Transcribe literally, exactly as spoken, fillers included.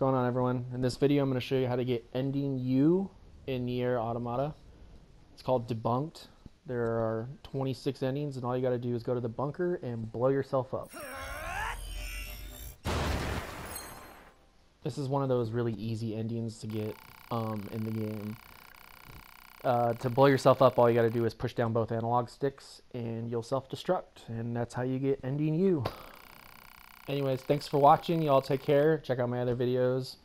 going on, everyone? In this video I'm going to show you how to get ending U in Nier Automata. It's called Debunked. There are twenty-six endings and all you got to do is go to the bunker and blow yourself up. This is one of those really easy endings to get um, in the game. Uh, to blow yourself up, all you got to do is push down both analog sticks and you'll self-destruct, and that's how you get ending U. Anyways, thanks for watching. Y'all take care. Check out my other videos.